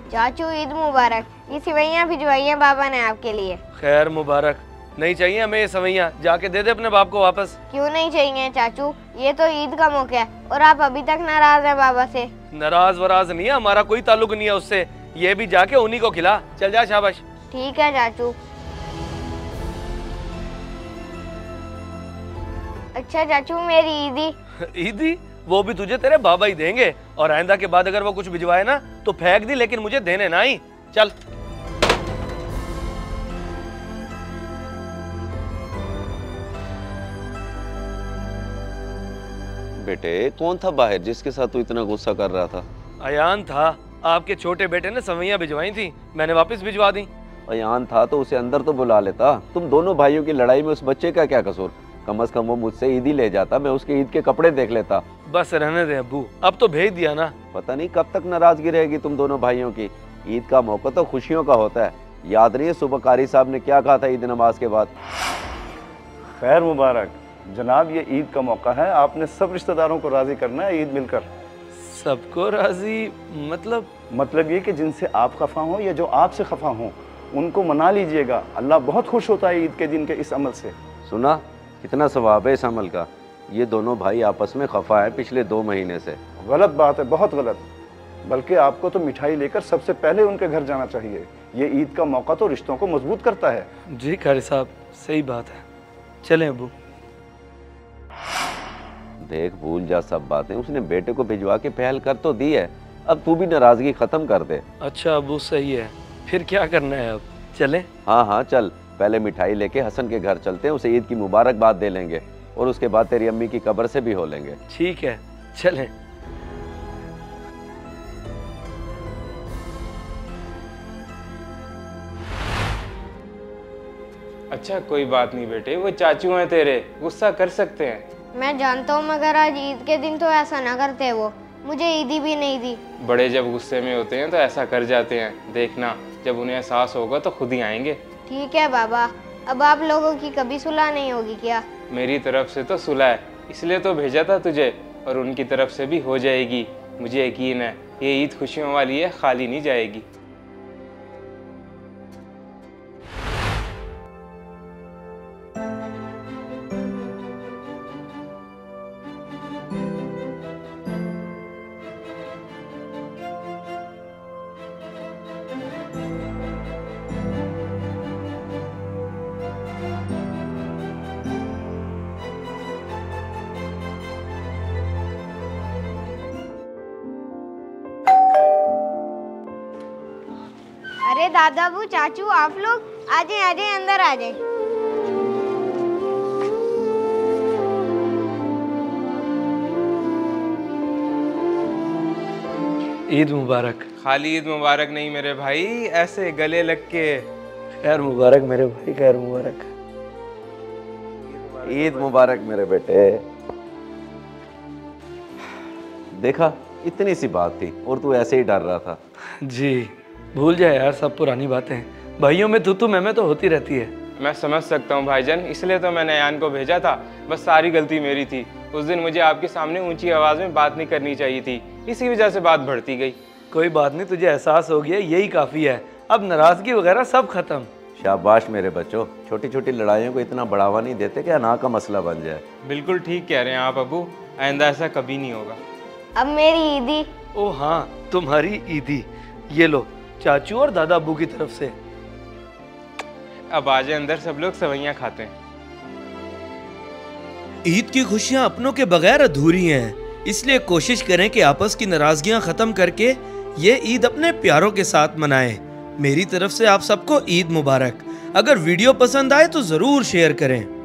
चाचू ईद मुबारक। ये सेवइयाँ भिजवाई हैं बाबा ने आपके लिए। खैर मुबारक। नहीं चाहिए हमें ये सेवइयाँ, जाके दे दे अपने बाप को वापस। क्यों नहीं चाहिए चाचू, ये तो ईद का मौका है और आप अभी तक नाराज हैं बाबा से। नाराज वराज नहीं है, हमारा कोई ताल्लुक नहीं है उससे। ये भी जाके उन्हीं को खिला। चल जा, शाबाश। ठीक है चाचू। अच्छा चाचू, मेरी ईदी। ईदी वो भी तुझे तेरे बाबा ही देंगे, और आइंदा के बाद अगर वो कुछ भिजवाए ना तो फेंक दी, लेकिन मुझे देने ना ही। चल। बेटे कौन था बाहर जिसके साथ तू इतना गुस्सा कर रहा था? अयान था, आपके छोटे बेटे ने सेवइयाँ भिजवाई थी, मैंने वापस भिजवा दी। अयान था तो उसे अंदर तो बुला लेता। तुम दोनों भाइयों की लड़ाई में उस बच्चे का क्या कसूर? कम से कम वो मुझसे ईद ही ले जाता, मैं उसके ईद के कपड़े देख लेता। बस रहने दे अब्बू, अब तो भेज दिया ना। पता नहीं कब तक नाराजगी रहेगी तुम दोनों भाइयों की। ईद का मौका तो खुशियों का होता है। याद नहीं है सुबह कारी साहब ने क्या कहा था ईद नमाज के बाद? खैर मुबारक जनाब, ये ईद का मौका है, आपने सब रिश्तेदारों को राजी करना है ईद मिलकर। सबको राजी मतलब ये कि जिनसे आप खफा हो या जो आपसे खफा हो उनको मना लीजिएगा। अल्लाह बहुत खुश होता है ईद के दिन के इस अमल से। सुना कितना सवाब है इस अमल का। ये दोनों भाई आपस में खफा है पिछले 2 महीने से। गलत बात है, बहुत गलत। बल्कि आपको तो मिठाई लेकर सबसे पहले उनके घर जाना चाहिए। ये ईद का मौका तो रिश्तों को मजबूत करता है। जी कारी साहब, सही बात है। चलें अब्बू। देख भूल जा सब बातें, उसने बेटे को भिजवा के पहल कर तो दी है, अब तू भी नाराजगी खत्म कर दे। अच्छा अब्बू सही है, फिर क्या करना है अब? चलें? हाँ हाँ चल, पहले मिठाई लेके हसन के घर चलते हैं, उसे ईद की मुबारकबाद दे लेंगे और उसके बाद तेरी अम्मी की कब्र से भी हो लेंगे। ठीक है चलें। अच्छा कोई बात नहीं बेटे, वो चाचू हैं तेरे, गुस्सा कर सकते हैं। मैं जानता हूँ, मगर आज ईद के दिन तो ऐसा ना करते। वो मुझे ईदी भी नहीं दी। बड़े जब गुस्से में होते हैं तो ऐसा कर जाते हैं। देखना जब उन्हें एहसास होगा तो खुद ही आएंगे। ठीक है बाबा, अब आप लोगों की कभी सुलह नहीं होगी क्या? मेरी तरफ से तो सुलह है, इसलिए तो भेजा था तुझे, और उनकी तरफ से भी हो जाएगी। मुझे यकीन है ये ईद खुशियों वाली है, खाली नहीं जाएगी। अरे दादा बू, चाचू, आप लोग आ जाए अंदर आ जाए। ईद मुबारक। खाली ईद मुबारक नहीं मेरे भाई, ऐसे गले लग के। खैर मुबारक मेरे भाई, खैर मुबारक। ईद मुबारक मेरे बेटे। देखा इतनी सी बात थी और तू ऐसे ही डर रहा था। जी भूल जाए यार सब पुरानी बातें, भाइयों में तू मैं तो होती रहती है। मैं समझ सकता हूँ भाईजान, इसलिए तो मैंने अयान को भेजा था। बस सारी गलती मेरी थी। उस दिन मुझे आपके सामने ऊंची आवाज़ में बात नहीं करनी चाहिए थी, इसी वजह से बात बढ़ती गई। कोई बात नहीं, तुझे एहसास हो गया, यही काफ़ी है। अब नाराज़गी वगैरह सब खत्म। शाबाश मेरे बच्चों, छोटी छोटी लड़ाइयों को इतना बढ़ावा नहीं देते कि अना का मसला बन जाए। बिल्कुल ठीक कह रहे हैं आप अबू, आइंदा ऐसा कभी नहीं होगा। अब मेरी ईदी। ओ हाँ, तुम्हारी ईदी। ये लो चाचू और दादा अब्बू की तरफ से। अब आ जाए अंदर, सब लोग सेवइयां खाते हैं। ईद की खुशियां अपनों के बगैर अधूरी हैं, इसलिए कोशिश करें कि आपस की नाराजगियां खत्म करके ये ईद अपने प्यारों के साथ मनाएं। मेरी तरफ से आप सबको ईद मुबारक। अगर वीडियो पसंद आए तो जरूर शेयर करें।